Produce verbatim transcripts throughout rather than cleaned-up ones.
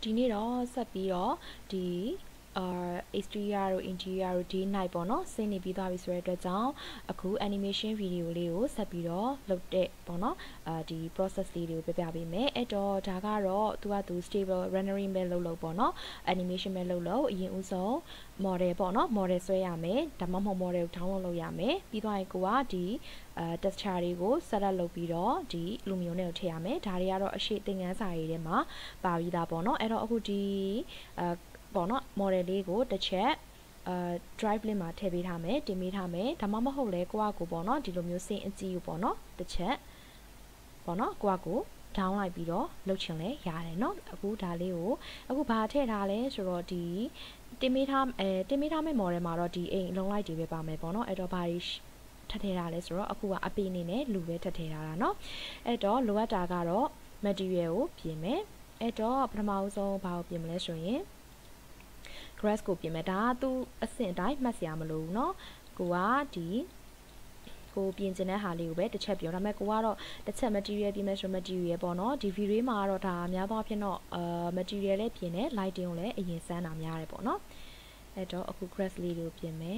ဒီနေ့တော့ဆက်ပြီးတော့ဒီအာ exterior တို့ interior တို့ဒီ night ပေါ့နော်ဆင်းနေပြီးသွားပြီဆိုတဲ့အတွက်ကြောင့်အခု animation video လေးကိုဆက်ပြီးတော့လုပ်တဲ့ပေါ့နော်အာဒီ process လေးတွေကိုပြပြပေးမယ်အဲ့တော့ဒါကတော့သူကသူ stable rendering ပဲလုပ်လို့ပေါ့နော် animation ပဲလုပ်လို့အရင်ဦးဆုံး model ပေါ့နော် model ဆွဲရမယ်ဒါမှမဟုတ် model ကို download လုပ်ရမယ်ပြီးသွားရင်ကိုကဒီအာ texture တွေကို set up လုပ်ပြီးတော့ဒီ Lumion နဲ့ကိုထည့်ရမယ်ဒါတွေကတော့အရှိသင်ခန်းစာတွေထဲမှာပါပြီးသားပေါ့နော်အဲ့တော့အခုဒီအာပေါ့နော် model လေးကိုတစ်ချက်အာ drive link မှာထည့်ပေးထားမယ်တင်ပေးထားမယ်ဒါမှမဟုတ်လဲကိုကကိုပေါ့နော်ဒီလိုမျိုးစင်အကြည့်ကိုပေါ့နော်တစ်ချက်ပေါ့နော်ကိုကကို down လိုက်ပြီးတော့လုပ်ချင်လဲရတယ်เนาะအခုဒါလေးကိုအခုဘာထည့်ထားလဲဆိုတော့ဒီတင်ပေးထားအဲတင်ပေးထားမယ့် model မှာတော့ဒီအိမ်အလုံးလိုက်တွေပဲပါမယ်ပေါ့နော်အဲ့တော့ဘာတွေထပ်ထည့်ထားလဲဆိုတော့အခုကအပေအနေနဲ့လူပဲထပ်ထည့်ထားတာเนาะအဲ့တော့လိုအပ်တာကတော့ material ကိုပြင်မယ်အဲ့တော့ပထမအဆုံးဘာကိုပြင်မလဲဆိုရင် grass ကိုပြင်မယ်ဒါကသူ့အဆင့်အတိုင်းမှတ်စရာမလိုဘူးเนาะကိုကဒီကိုပြင်ချင်တဲ့ဟာလေးကိုပဲတစ်ချက်ပြောဒါပေမဲ့ကိုကတော့တစ်ချက် material ပြင်မယ်ဆို material ပေါ့နော်ဒီ video မှာတော့ဒါအများသောအားဖြင့်တော့အာ material လေးပြင်တယ် lighting ကိုလည်းအရင်စမ်းတာများတယ်ပေါ့နော်အဲ့တော့အခု grass လေးကိုပြင်မယ်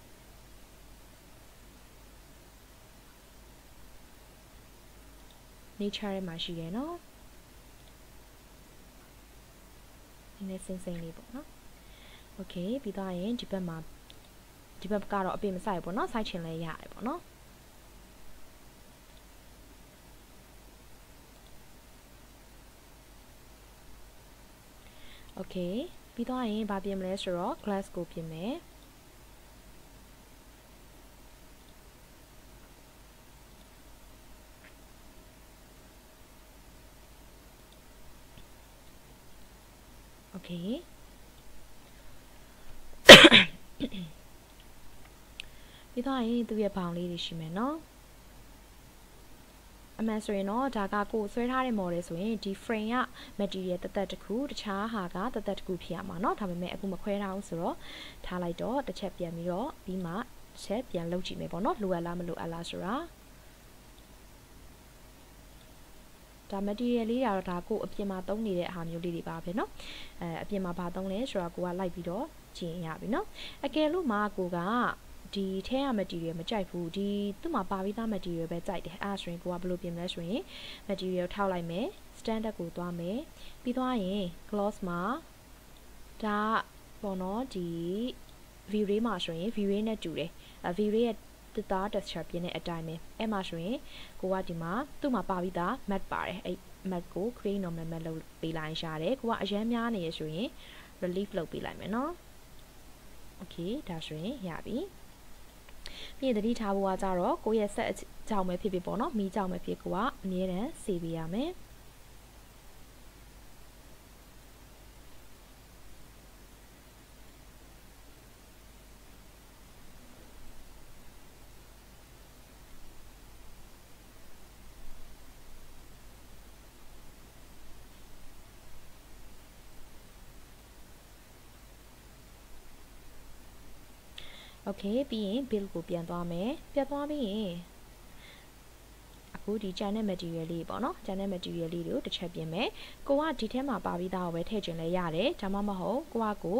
nature ထဲမှာရှိတယ်နော်ဒီနေ့စင်စင်လေးပေါ့နော် okay ပြီးတော့ရင်ဒီဘက်မှာဒီဘက်ကတော့အပြင်မဆိုင်ဘူးပေါ့နော်စိုက်ချင်လဲရတယ်ပေါ့နော်โอเคပြီးတော့ရင်ဘာပြင်မလဲဆိုတော့ glass ကိုပြင်မယ်โอเคပြီးတော့ရင်သူ့ရဲ့ဘောင်လေးတွေရှိမယ်เนาะအမှန်ဆိုရင်တော့ဒါကကိုဆွဲထားတဲ့ model ဆိုရင်ဒီ frame က material တသက်တစ်ခုတခြားဟာကတသက်တစ်ခုဖြစ်ရမှာเนาะဒါပေမဲ့အခုမခွဲထားဘူးဆိုတော့ထားလိုက်တော့တစ်ချက်ပြန်ပြီးတော့ပြီးမှတစ်ချက်ပြန်လုပ်ကြည့်မယ်ပေါ့เนาะလိုအပ်လားမလိုအပ်လားဆိုတာဒါ material လေးကတော့ဒါကိုအပြင်မှာသုံးနေတဲ့အားမျိုးလေးတွေပါပဲเนาะအဲအပြင်မှာဘာသုံးလဲဆိုတာကိုကလိုက်ပြီးတော့ကြည့်ရပြီเนาะအကယ်လို့မှာကိုကဒီထဲရ material မကြိုက်ဘူးဒီသူ့မှာပါပြီးသား material ပဲကြိုက်တယ်အဲ့ဒါဆိုရင်ကိုကဘယ်လိုပြင်မလဲဆိုရင် material ထောက်လိုက်မယ် standard ကိုသွားမယ်ပြီးသွားရင် gloss မှာဒါပေါ့နော်ဒီ view ray မှာဆိုရင် view ray နဲ့တူတယ်အဲ view ray ရဲ့တသား texture ပြင်တဲ့အတိုင်းပဲအဲ့မှာဆိုရင်ကိုကဒီမှာသူ့မှာပါပြီးသား matte ပါတယ်အဲ့ matte ကို create normal matte လုပ်ပေးလိုက်ရတယ်ကိုကအရန်များနေရဆိုရင် relief လုပ်ပေးလိုက်မယ်နော် okay ဒါဆိုရင်ရပြီပြီးရင်တတိထားဖို့ကကြတော့ကိုရဲ့ set ကြောင်ပဲဖြစ်ဖြစ်ပေါ့နော်မီးကြောင်ပဲဖြစ်ကိုကအမြဲတမ်းစေပေးရမယ်โอเคပြီးရင် build ကိုပြန်သွားမယ်ပြန်သွားပြီးရင်အခုဒီ channel material လေးပေါ့နော် channel material လေးတွေကိုတစ်ချက်ပြင်မယ်ကိုကဒီထဲမှာပါပြီးသားကိုပဲထည့်ခြင်းလဲရတယ်ဒါမှမဟုတ်ကိုကကို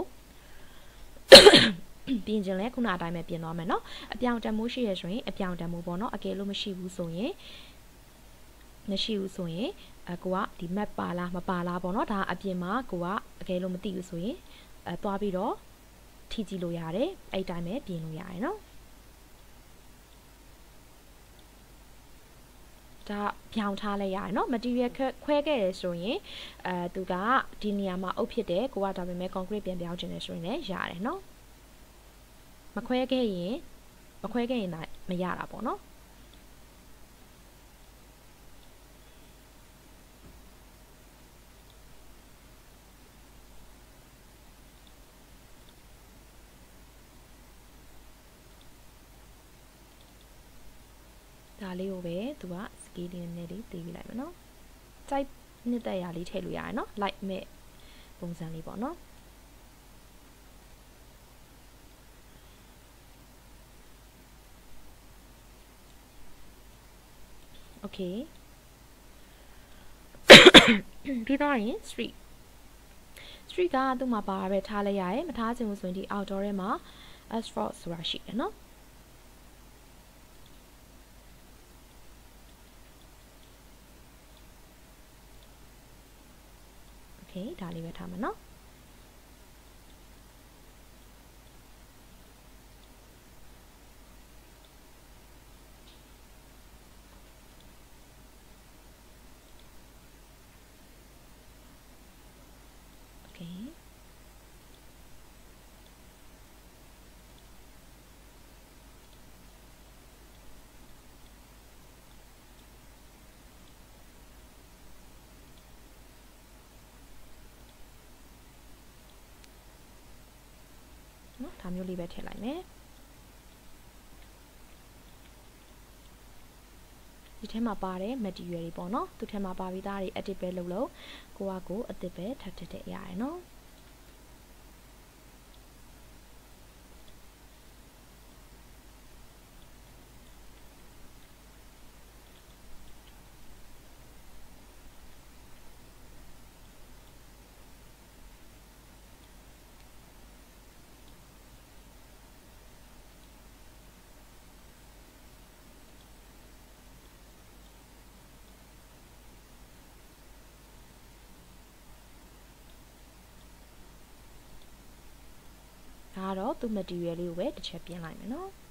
ပြင်ခြင်းလဲခုနအတိုင်းပဲပြင်သွားမယ်เนาะအပြောင်တန်မိုးရှိရဆိုရင်အပြောင်တန်မိုးပေါ့နော်အကယ်လို့မရှိဘူးဆိုရင်မရှိဘူးဆိုရင်အကိုကဒီ map ပါလားမပါလားပေါ့နော်ဒါအပြင်မှာကိုကအကယ်လို့မသိဘူးဆိုရင်အဲသွားပြီးတော့ထိကြည့်လို့ရတယ်အဲ့တိုင်းပဲပြင်လို့ရတယ်နော်ဒါပြောင်းထားလိုက်ရတယ်เนาะ material ခွဲခဲ့တယ်ဆိုရင်အဲသူကဒီနေရာမှာအုပ်ဖြစ်တယ်ကိုကဒါပေမဲ့ concrete ပြန်ပြောင်းခြင်းတယ်ဆိုရင်လည်းရတယ်เนาะမခွဲခဲ့ရင်မခွဲခဲ့ရင်မရတာပေါ့เนาะဒါလေးကိုပဲသူက scale လေးနဲ့လေးတည်ပြီးလိုက်မယ်เนาะစိုက်နှစ်သက်ရာလေးထည့်လို့ရတယ်เนาะ light မဲ့ပုံစံလေးပေါ့เนาะ okay ပြီးတော့ရင် street street ကသူ့မှာပါပဲထားလိုက်ရတယ်မထားချင်ဘူးဆိုရင်ဒီ outdoor ထဲမှာ asphalt ဆိုတာရှိတယ်နော် okay ဒါလေးပဲထားမှာနော် okay နော်ဒါမျိုးလေးပဲထည့်လိုက်မယ်ဒီထဲမှာပါတဲ့ material တွေပေါ့နော်သူထဲမှာပါပြီးသားတွေ edit ပဲလုပ်လို့ကိုကကိုအသစ်ပဲထပ်ထည့်ထည့်ရတယ်နော်ဒါကတော့သူ material လေးကိုပဲတစ်ချက်ပြင်လိုက်မယ်နော်